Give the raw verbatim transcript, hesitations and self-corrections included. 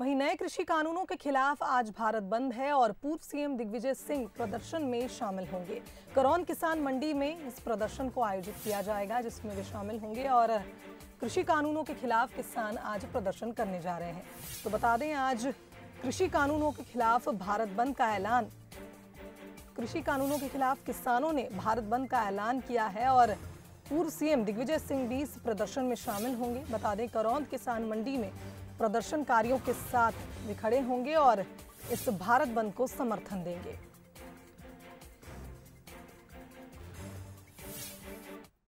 वहीं नए कृषि कानूनों के खिलाफ आज भारत बंद है और पूर्व सीएम दिग्विजय सिंह प्रदर्शन में शामिल होंगे। करौंद किसान मंडी में इस प्रदर्शन को आयोजित किया जाएगा, जिसमें वे शामिल होंगे और कृषि कानूनों के खिलाफ किसान आज प्रदर्शन करने जा रहे हैं। तो बता दें, आज कृषि कानूनों के खिलाफ भारत बंद का ऐलान कृषि कानूनों के खिलाफ किसानों ने भारत बंद का ऐलान किया है और पूर्व सीएम दिग्विजय सिंह भी इस प्रदर्शन में शामिल होंगे। बता दें, करौंद किसान मंडी में प्रदर्शनकारियों के साथ वे खड़े होंगे और इस भारत बंद को समर्थन देंगे।